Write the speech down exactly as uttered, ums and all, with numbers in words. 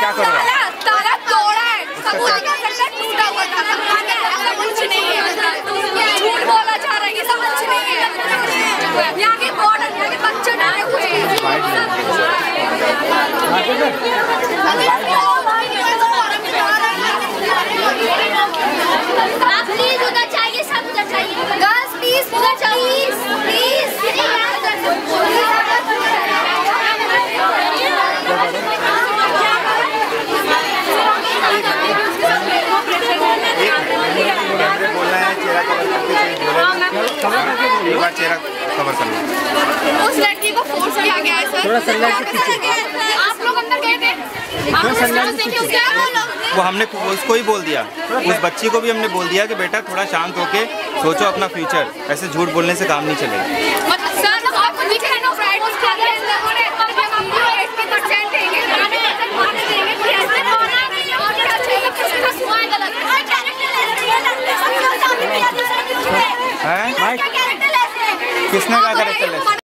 क्या करो? ताला तोड़ा है, सबूत कर सकते हैं, टूटा हुआ ताला ऐसा कुछ नहीं है, झूठ बोला जा रहा है, ये सब कुछ नहीं है। यहाँ के बॉर्डर, यहाँ के बच्चे डरे हुए हैं। प्लीज उधर चाहिए, सब उधर चाहिए, गर्ल्स प्लीज उधर चाहिए, प्लीज बोलना है, चेहरा कवर करके एक बार चेहरा कवर करना। उस लड़की को फोर्स किया गया है सर, थोड़ा सनलाइट के पीछे आप लोग अंदर गए थे, वो हमने उसको ही बोल दिया, उस बच्ची को भी हमने बोल दिया कि बेटा थोड़ा शांत होके सोचो अपना फ्यूचर, ऐसे झूठ बोलने से काम नहीं चलेगा। किसने कहा कैरेक्टर लेस?